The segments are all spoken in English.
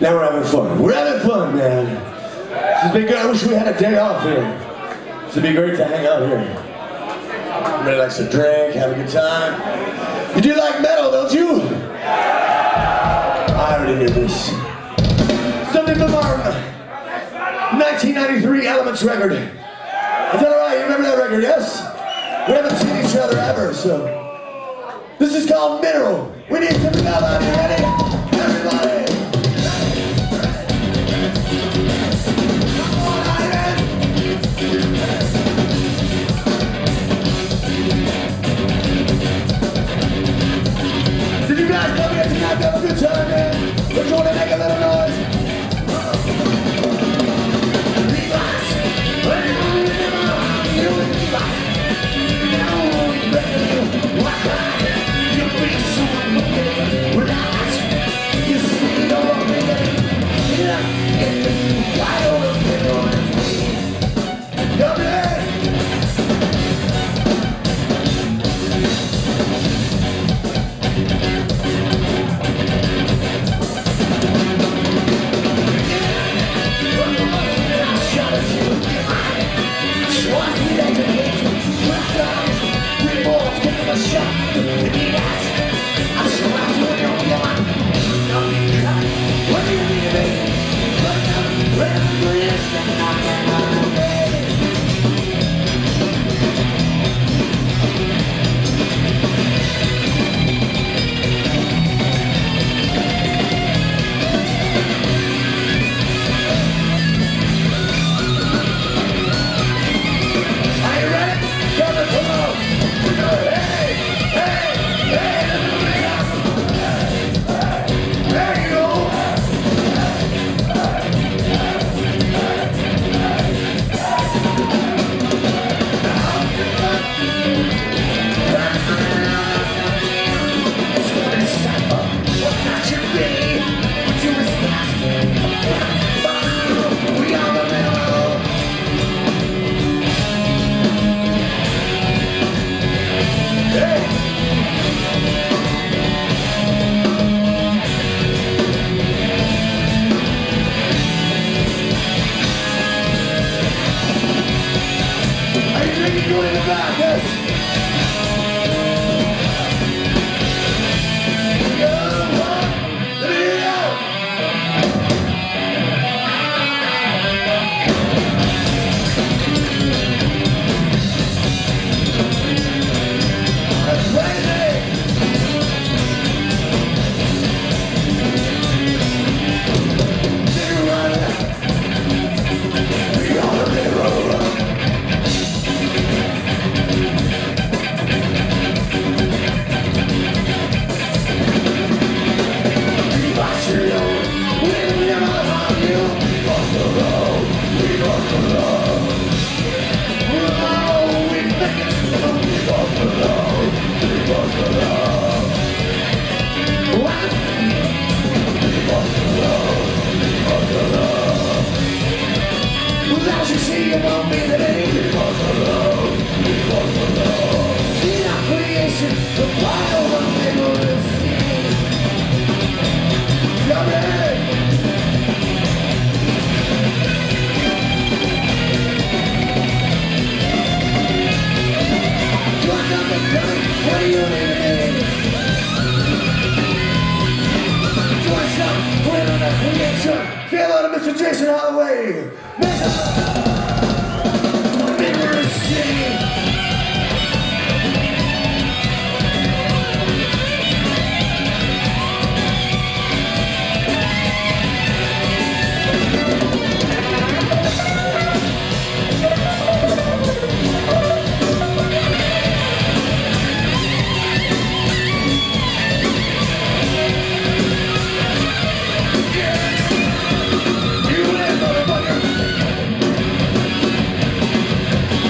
Now we're having fun. We're having fun, man. This has been good. I wish we had a day off here. This would be great to hang out here. Everybody likes to drink, have a good time. You do like metal, don't you? I already knew this. Something from our 1993 Elements record. Is that alright? You remember that record, yes? We haven't seen each other ever, so. This is called Mineral. We need some metal out here, ready? Everybody! Did you guys come here tonight to have a good time, man? We're going to make a little noise.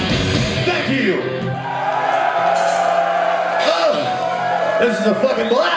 This is a fucking blast!